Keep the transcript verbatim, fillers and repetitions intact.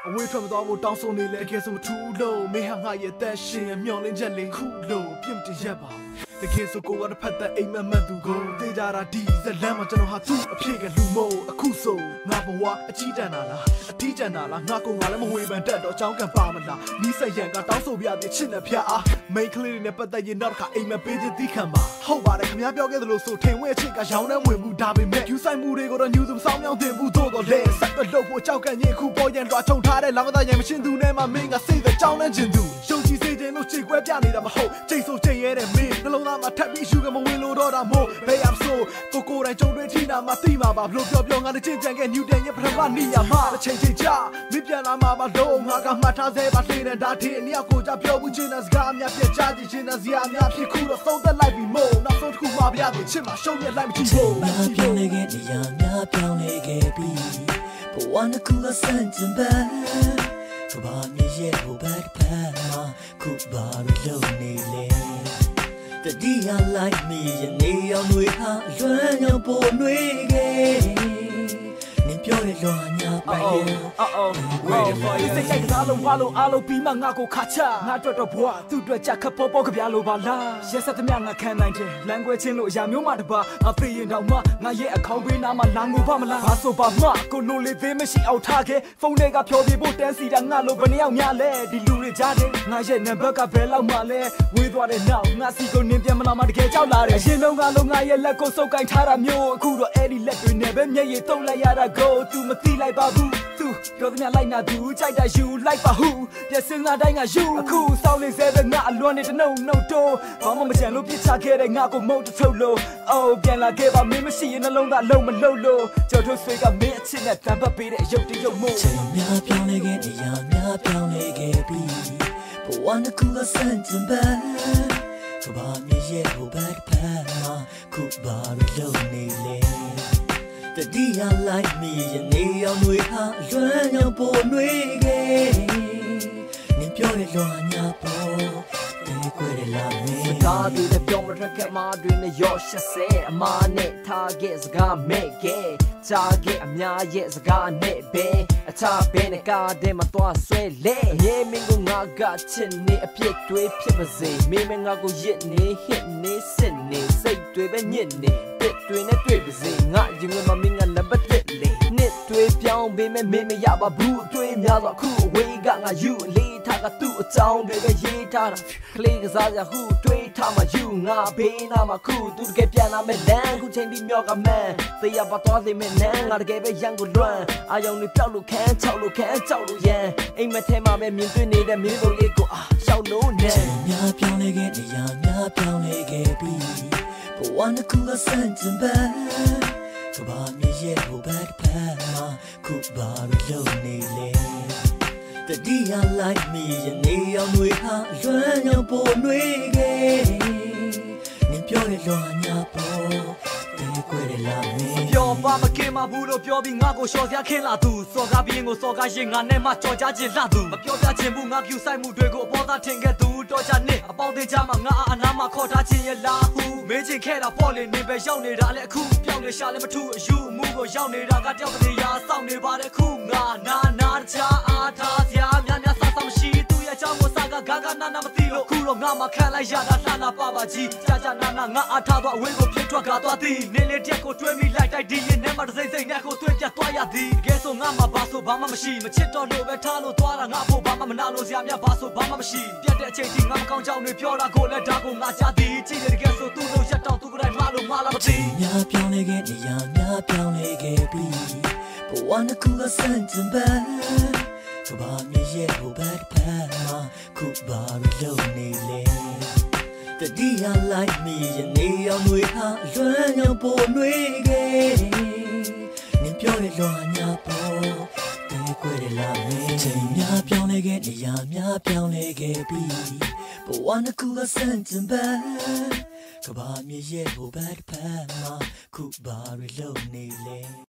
အဝေးထွက်မသွားဖို့တောင်းဆိုနေလေအကယ်ဆိုမထူးလို့မင်းဟာငါရဲ့တန်ရှင်ရဲ့မျောလင်းချက်လေးခုလို့ပြင့်တရက်ပါတကယ်ဆိုကိုကတစ်ဖက်သက်အိမ်မက်မက်သူကိုတေးကြတာဒီဇလန်းမှာကျွန်တော်ဟာသူ့အဖြစ်ကလူမို့အခုဆိုငါဘဝအကြီးတန်းတာလားအထီးကျန်တာလားငါကောင်ကလည်းမဝေဖန်တတ်တော့အကြောင်းကံပါမလားနီးစက်ရန်ကတောင်းဆိုပြတဲ့ချစ်နဲ့ဖျားအားမိန်ကလေးတွေနဲ့ပတ်သက်ရင်နောက်တစ်ခါအိမ်မက်ပေးခြင်းသိခံပါဟုတ်ပါတယ်ခင်ဗျားပြောခဲ့သလိုဆိုထိန်ဝဲအချစ်ကရောင်းနှဲဝင်မှုဒါပေမဲ့ယူဆိုင်မှုတွေကိုတော့ညူစုံဆောင်မြောင်းတင်မှုတို့တော့လေဆက်သွက်လို့ဖို့ကြောက်ကန်ရင်ခုပေါ်ရန်တွားထုံထားတဲ့လောင်ကသားရန်မရှင်းသူနဲ့မှမင်းကစိတ်သက်ကြောင်းနဲ့ကျင်သူရှုံကြည်စေခြင်းလို့ချိန်ခွဲပြနေတာမဟုတ်ချိန်ဆိုချိန်ရဲတဲ့မင်းနှလုံးသားမှာထပ်ပြီးယူကမဝင်လို့တော့တာမို့ဘယ်ရမဆိုကိုကိုတိုင်းကြုံတွေ့ထိနာမှာသိမှာပါဘလို့ပြောပြောငါနဲ့ချင်းချန်ခဲ့နျူတန်ရဲ့ပထမနေရာမှာတစ်ချိန်ချိန်ကြာမပြန်လာမှာပါတော့ငါကမှတ်ထားစေပါလှနေဒါထင်းအနည်းကိုကြပြောဘူးချင်းတဲ့စကားများပြချကြည့်ချင်းတဲ့ဇာတ်များဖြစ်ခုတော့သုံးသက်လိုက်ပြီးမို့နောက်ဆုံးတစ်ခုမှပြရသည်ချစ်မှာရှုံးရလိုက်မကြည့်ဘူးပြောင်းလဲခဲ့နေရများပြောင်းလဲခဲ့ပြီးဘဝနှစ်ခုကဆန့်ကျင်ဘက်ကဘာမြည်ရဲ့ဟိုဘက်ဖက်မှာခုဘာလို့နေလဲတတိယလိုက်မိရနေအောင်တွေဟာလွမ်းရောက်ပေါ်နှွေးခဲ့နင်ပြောရလွန်ညာပိုင်ရဲ့အော်အော် wait for you စိတ်ကစားလို့ဝါလို့အားလို့ပြီးမှငါကိုခါချငါအတွက်တော့ဘွားသူ့အတွက်ချက်ခပ်ပေါ်ပေါ်ကြပြလို့ပါလားရက်ဆက်သမျှငါခံနိုင်တယ်လမ်းကွဲချင်းလို့အရာမျိုးမှတပါငါဖေးရင်တော့မှငါရဲ့အခေါင်းပေးနာမှာလာငိုပါမလားဘာဆိုပါမှကိုလိုလေးသေးမရှိအောင်ထားခဲ့ဖုန်းတွေကဖြောပြဖို့တန်းစီတာငါလိုဘယ်နှယောက်များလဲဒီလူတွေကြားတယ်ငါရဲ့နံပါတ်ကဘယ်လောက်မှလဲဝေးသွားတဲ့နောက်ငါစီကိုနင်းပြန်မလာမှတကယ်ကြောက်လာတယ်အရင်လုံးကလုံးငါရဲ့လက်ကိုစုပ်ကိုင်ထားတာမျိုးအခုတော့အဲ့ဒီလက်တွေနဲ့ပဲမျက်ရည်တုံးလိုက်ရတာကိုသူမသိလိုက်ပါဘူးသူပြောသမျှလိုက်နာသူကြိုက်တာယူလိုက်ပါဟုပြည့်စင်ငါတိုင်းကယူအခုစောင်းနေစေပဲငါအလွန်နဲ့တနှုတ်နှုတ်တိုးဘာမှမကြံလို့ပြစ်ချခဲ့တဲ့ငါကိုမုတ်တထုတ်လို့အိုးပြန်လာခဲ့ပါမင်းမရှိရင်နှလုံးသားလုံးမလုံးလို့ကြော်ထုတ်ဆွေကမင်းအချစ်နဲ့တံပတ်ပေးတဲ့အယုတ်တရုတ်မို့ချိန်များပြောင်းလဲခဲ့နေရများပြောင်းလဲခဲ့ပြီးဘဝနှစ်ခုကဆန့်ကျင်ဘက်ကဘာမြည်ရဲ့ဟိုဘက်ဖက်မှာခုဘာလို့နေလဲတတိယလိုက်မိရနေအောင်တွေဟာလွမ်းရောက်ပေါ်နှွေးခဲ့နင်ပြောရလွန်ညာပေါ်တဲ့ကွယ်လာမင်းစကားတွေပြောမရခဲ့မှတွင်ရောရှက်စဲအမားနဲ့ထားခဲ့စကားမဲ့ခဲ့ကြားခဲ့အများရဲ့စကားနဲ့ပဲအချဘဲနဲ့ကားတဲ့မှာသွားဆွဲလဲမြေမင်းကငါကချစ်နေအပြစ်တွေဖြစ်ပါစေမင်းမငါကိုရစ်နေဟစ်နေစစ်နေစိတ်တွေပဲညစ်နေတစ်တွေနဲ့တွေ့ပါစေငါရင်ဝင်မမင်းကနံပါတ်တစ်လေနှစ်တွေပြောင်းပေးမဲ့မင်းမရပါဘူးအတွေ့များတော့အခုအဝေးကငါယူအလေးထားကသူ့အကြောင်းတွေပဲရေးထားတာကလေးကစားကြဟူတွေးထားမှယူငါဘေးနာမှာခုသူတကယ်ပြန်လာမဲ့လမ်းခုချိန်ပြီးမြောက်ကမန်းသေရပါသွားသေးမဲ့နန်းငါတကယ်ပဲရန်ကိုလွမ်းအာယုံတွေပြောက်လို့ခန်းချောက်လို့ခန်းချောက်လို့ရန်အိမ်မထဲမှာပဲမြင်တွေ့နေတဲ့မင်းတို့လေးကိုအာရှောက်လို့နဲ့များပြောင်းလဲခဲ့နေရများပြောင်းလဲခဲ့ပြီးဘဝနှစ်ခုကဆန့်ကျင်ဘက်ကဘာမြည်ရဲ့ဟိုဘက်ဖက်မှာခုဘာလို့နေလဲတတိယလိုက်မိရနေအောင်တွေဟာလွမ်းရောက်ပေါ်နှွေးခဲ့နင်ပြောရလွန်ညာပေါ်တဲ့ကွယ်လာမင်းပြောပါမခင်မဘူးလို့ပြောပြီးငါကိုလျှော်စရာခင်းလာသူစော်ကားပြီးရင်ကိုစော်ကားရင်ငါနဲ့မှကြော်ကြခြင်းလှသူမပြောပြခြင်းဘူးငါပြူဆိုင်မှုတွေကိုအပေါ်သားထင်ခဲ့သူတော်ကြနှစ်အပေါင်းသေးချမှာငါအနာမှာခေါ်ထားခြင်းရဲ့လားဟုမေးချင်ခဲ့တာပေါ့လေနေပဲရောက်နေတာလေအခုပြောင်းနေရှာလည်းမထူးအယူမှုကိုရောက်နေတာကတယောက်တည်းရာစောင့်နေပါတယ်ခုငါနာနာချာအားထားစရာများများဆာဆာမရှိသူရဲ့အကြောင်းကိုစားကဂါဂါနာနာမသိလို့ခုတော့ငါမှခံလိုက်ရတာလှနာပါပါကြီးကြာကြာနာနာငါအားထားတော့အဝေးကိုပြင်းထွက်ကားသွားသည်နေလေတက်ကိုတွဲမိလိုက်တိုက်ဒီရင်နဲ့မှတစိမ့်စိမ့်နဲ့ကိုတွဲပြတ်သွားရသည်တကယ်ဆိုငါမှဘာဆိုဘာမှမရှိမချစ်တော့လို့ပဲထားလို့သွားတာငါဖို့ဘာမှမနာလို့စရာများဘာဆိုဘာမှမရှိပြတ်တဲ့အချိန်ကြီးငါမကောင်းကြောင်တွေပြောတာကိုလည်းဒါကိုငါကြားသည်ကြည့်တယ်တကယ်ဆိုသူ့လို့ရက်တောင်သူကိုယ်တိုင်မှားလို့မှားလားမသိများပြောင်းလဲခဲ့နေရများပြောင်းလဲခဲ့ပြီးဘဝနှစ်ခုကဆန့်ကျင်ဘက်ကဘာမြည်ရဲ့ဟိုဘက်ဖက်မှာခုဘာလို့နေလဲတတိယလိုက်မိရနေအောင်တွေဟာလွမ်းရောက်ပေါ်နှွေးခဲ့နင်ပြောရလွန်ညာပေါ်တဲ့ကွယ်လာမင်းချိန်များပြောင်းလဲခဲ့နေရများပြောင်းလဲခဲ့ပြီးဘဝနှစ်ခုကဆန့်ကျင်ဘက်ကဘာမြည်ရဲ့ဟိုဘက်ဖက်မှာခုဘာလို့နေလဲ